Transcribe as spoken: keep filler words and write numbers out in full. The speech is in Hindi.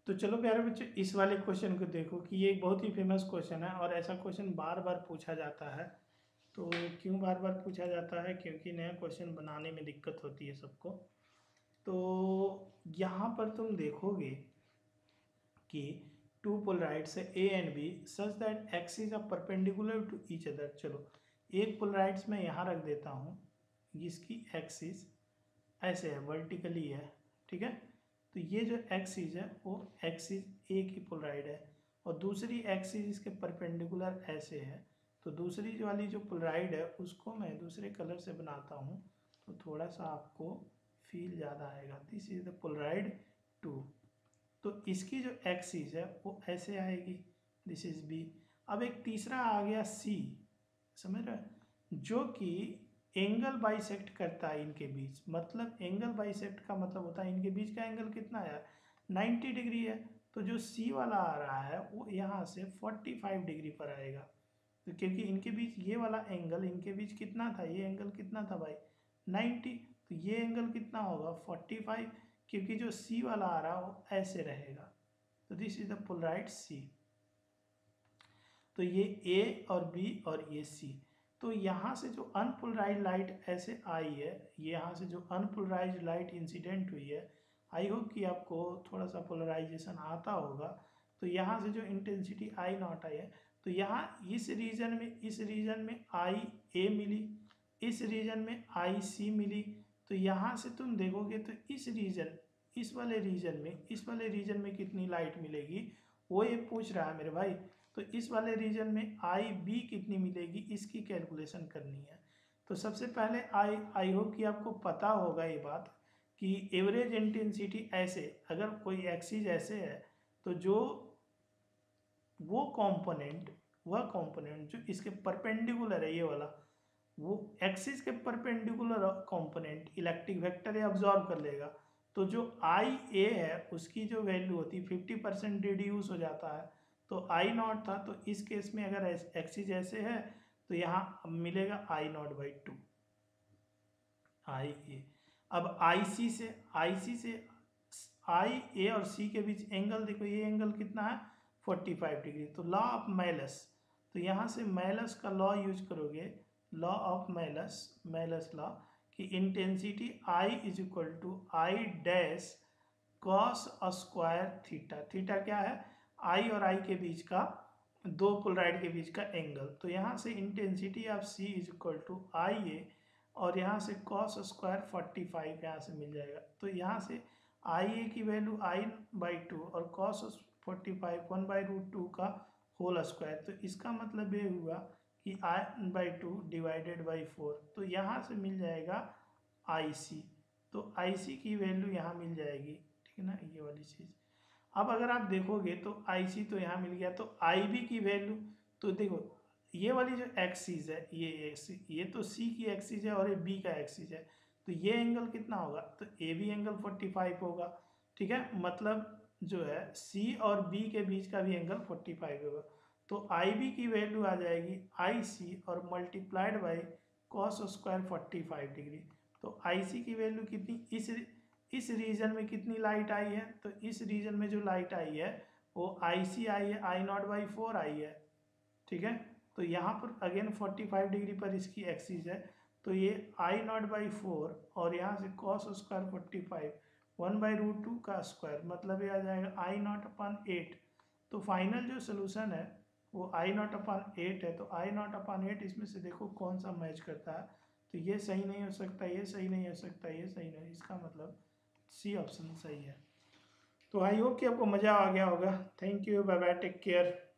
तो चलो प्यारे बच्चों, इस वाले क्वेश्चन को देखो कि ये एक बहुत ही फेमस क्वेश्चन है और ऐसा क्वेश्चन बार बार पूछा जाता है। तो क्यों बार बार पूछा जाता है? क्योंकि नया क्वेश्चन बनाने में दिक्कत होती है सबको। तो यहाँ पर तुम देखोगे कि टू पोलराइड्स है A and B such that axis are perpendicular to each other. चलो एक पोलराइड्स मैं यहाँ रख देता हूँ, जिसकी एक्सिस ऐसे है, वर्टिकली है, ठीक है। तो ये जो एक्सिस है वो एक्सिस ए की पोलराइड है और दूसरी एक्सिस इसके परपेंडिकुलर ऐसे है। तो दूसरी वाली जो पोलराइड है उसको मैं दूसरे कलर से बनाता हूँ तो थोड़ा सा आपको फील ज़्यादा आएगा। This is the polaroid two. तो इसकी जो एक्सिस है वो ऐसे आएगी, दिस इज बी। अब एक तीसरा आ गया सी, समझ रहे, जो कि एंगल बाइसेक्ट करता है इनके बीच। मतलब एंगल बाइसेक्ट का मतलब होता है इनके बीच का एंगल कितना है, नाइन्टी डिग्री है। तो जो सी वाला आ रहा है वो यहाँ से फोर्टी फाइव डिग्री पर आएगा। तो क्योंकि इनके बीच ये वाला एंगल, इनके बीच कितना था, ये एंगल कितना था भाई, नाइन्टी। तो ये एंगल कितना होगा, फोर्टी फाइव, क्योंकि जो सी वाला आ रहा है वो ऐसे रहेगा। तो this is the polaroid C. तो ये ए और बी और ये सी। तो यहाँ से जो अनपोलराइज लाइट ऐसे आई है, यहाँ से जो अनपोलराइज लाइट इंसिडेंट हुई है, आई होप कि आपको थोड़ा सा पोलराइजेशन आता होगा। तो यहाँ से जो इंटेंसिटी आई नॉट आई है, तो यहाँ इस रीजन में, इस रीजन में आई ए मिली, इस रीजन में आई सी मिली। तो यहाँ से तुम देखोगे तो इस रीजन, इस वाले रीजन में, इस वाले रीजन में कितनी लाइट मिलेगी वो ये पूछ रहा है मेरे भाई। तो इस वाले रीजन में आई बी कितनी मिलेगी, इसकी कैलकुलेशन करनी है। तो सबसे पहले आई आई होप कि आपको पता होगा ये बात कि एवरेज इंटेंसिटी ऐसे, अगर कोई एक्सिस ऐसे है तो जो वो कंपोनेंट, वह कंपोनेंट जो इसके परपेंडिकुलर है, ये वाला, वो एक्सिस के perpendicular component electric vector absorb कर लेगा। तो जो आई ए है उसकी जो वैल्यू होती है फिफ्टी परसेंट रिड्यूस हो जाता है। तो आई नॉट था, तो इस केस में अगर एक्सिस ऐसे है तो यहाँ मिलेगा I naught by two, I A. अब आई सी से, आई सी से आई ए और सी के बीच एंगल देखो, ये एंगल कितना है, फोर्टी फाइव डिग्री। तो लॉ ऑफ मैलस, तो यहाँ से मैलस का लॉ यूज करोगे, law of Malus, Malus law कि intensity I is equal to I dash cos square theta. Theta क्या है, आई और आई के बीच का, दो पोलराइड के बीच का एंगल। तो यहाँ से intensity of C is equal to I A और यहाँ से कॉस स्क्वायर फोर्टी फाइव यहाँ से मिल जाएगा। तो यहाँ से आई ए की वैल्यू आई बाई टू और cos forty five one by root two का होल स्क्वायर। तो इसका मतलब ये हुआ कि I by two divided by four. तो यहाँ से मिल जाएगा आई सी। तो आई सी की वैल्यू यहाँ मिल जाएगी, ठीक है ना, ये वाली चीज़। अब अगर आप देखोगे तो आई सी तो यहाँ मिल गया, तो आई बी की वैल्यू, तो देखो ये वाली जो एक्सिस है, ये एक्सिस, ये तो सी की एक्सिस है और ये बी का एक्सिस है। तो ये एंगल कितना होगा, तो A B angle forty five होगा, ठीक है। मतलब जो है सी और बी के बीच का भी एंगल फोर्टी फाइव होगा। तो आई बी की वैल्यू आ जाएगी आई सी और multiplied by cos square forty five degree. तो आई सी की वैल्यू कितनी, इस इस रीजन में कितनी लाइट आई है, तो इस रीजन में जो लाइट आई है वो आई सी आई है, I naught by four I है, ठीक है। तो यहाँ पर अगेन फोर्टी फाइव डिग्री पर इसकी एक्सिस है। तो ये आई नॉट बाई फोर और यहाँ से cos square forty five, one by root two का स्क्वायर, मतलब ये आ जाएगा आई नॉट अपॉन एट। तो फाइनल जो सोल्यूशन है वो आई नॉट अपॉन एट है। तो आई नॉट अपॉन एट, इसमें से देखो कौन सा मैच करता है। तो ये सही नहीं हो सकता, ये सही नहीं हो सकता, ये सही नहीं, इसका मतलब सी ऑप्शन सही है। तो आई होप कि आपको मज़ा आ गया होगा। Thank you, bye bye, take care.